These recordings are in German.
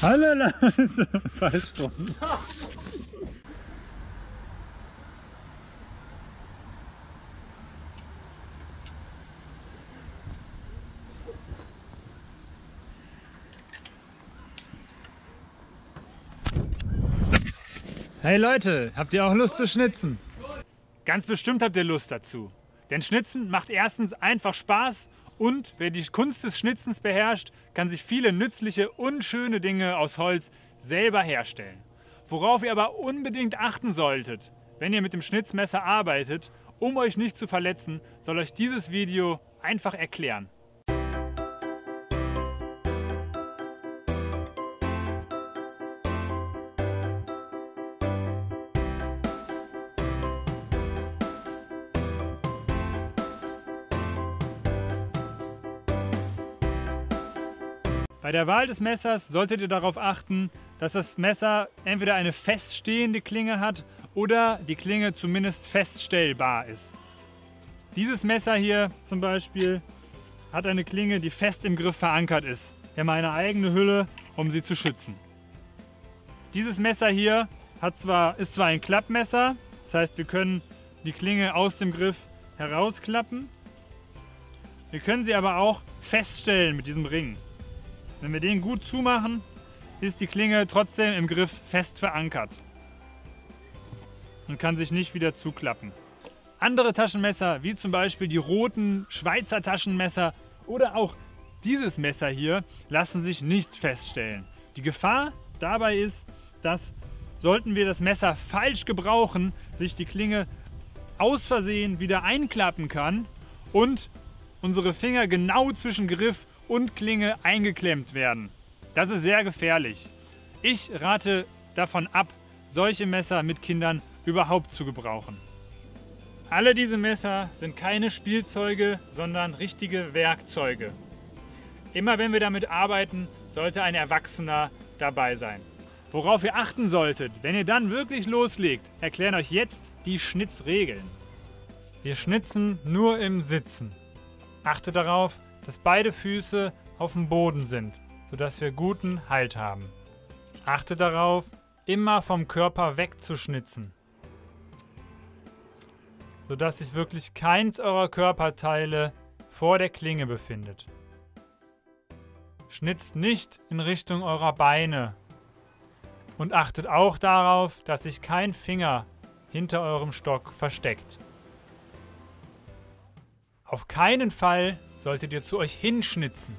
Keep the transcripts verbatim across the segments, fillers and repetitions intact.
Halala, falsch rum. Hey Leute, habt ihr auch Lust zu schnitzen? Ganz bestimmt habt ihr Lust dazu. Denn Schnitzen macht erstens einfach Spaß und wer die Kunst des Schnitzens beherrscht, kann sich viele nützliche und schöne Dinge aus Holz selber herstellen. Worauf ihr aber unbedingt achten solltet, wenn ihr mit dem Schnitzmesser arbeitet, um euch nicht zu verletzen, soll euch dieses Video einfach erklären. Bei der Wahl des Messers solltet ihr darauf achten, dass das Messer entweder eine feststehende Klinge hat oder die Klinge zumindest feststellbar ist. Dieses Messer hier zum Beispiel hat eine Klinge, die fest im Griff verankert ist. Wir haben eine eigene Hülle, um sie zu schützen. Dieses Messer hier hat zwar, ist zwar ein Klappmesser, das heißt wir können die Klinge aus dem Griff herausklappen. Wir können sie aber auch feststellen mit diesem Ring. Wenn wir den gut zumachen, ist die Klinge trotzdem im Griff fest verankert und kann sich nicht wieder zuklappen. Andere Taschenmesser, wie zum Beispiel die roten Schweizer Taschenmesser oder auch dieses Messer hier, lassen sich nicht feststellen. Die Gefahr dabei ist, dass, sollten wir das Messer falsch gebrauchen, sich die Klinge aus Versehen wieder einklappen kann und unsere Finger genau zwischen Griff und Klinge eingeklemmt werden. Das ist sehr gefährlich. Ich rate davon ab, solche Messer mit Kindern überhaupt zu gebrauchen. Alle diese Messer sind keine Spielzeuge, sondern richtige Werkzeuge. Immer wenn wir damit arbeiten, sollte ein Erwachsener dabei sein. Worauf ihr achten solltet, wenn ihr dann wirklich loslegt, erklären euch jetzt die Schnitzregeln. Wir schnitzen nur im Sitzen. Achtet darauf, dass beide Füße auf dem Boden sind, sodass wir guten Halt haben. Achtet darauf, immer vom Körper wegzuschnitzen, sodass sich wirklich keins eurer Körperteile vor der Klinge befindet. Schnitzt nicht in Richtung eurer Beine und achtet auch darauf, dass sich kein Finger hinter eurem Stock versteckt. Auf keinen Fall solltet ihr zu euch hinschnitzen.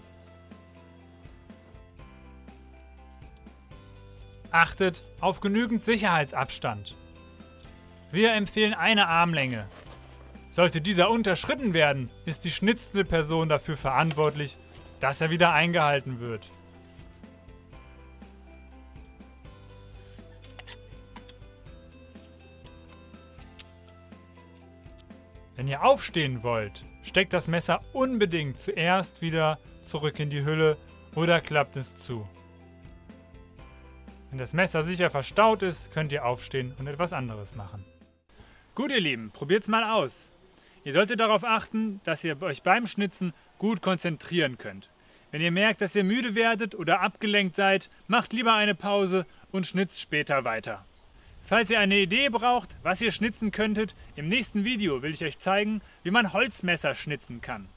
Achtet auf genügend Sicherheitsabstand. Wir empfehlen eine Armlänge. Sollte dieser unterschritten werden, ist die schnitzende Person dafür verantwortlich, dass er wieder eingehalten wird. Wenn ihr aufstehen wollt, steckt das Messer unbedingt zuerst wieder zurück in die Hülle oder klappt es zu. Wenn das Messer sicher verstaut ist, könnt ihr aufstehen und etwas anderes machen. Gut ihr Lieben, probiert's mal aus. Ihr solltet darauf achten, dass ihr euch beim Schnitzen gut konzentrieren könnt. Wenn ihr merkt, dass ihr müde werdet oder abgelenkt seid, macht lieber eine Pause und schnitzt später weiter. Falls ihr eine Idee braucht, was ihr schnitzen könntet, im nächsten Video will ich euch zeigen, wie man Holzmesser schnitzen kann.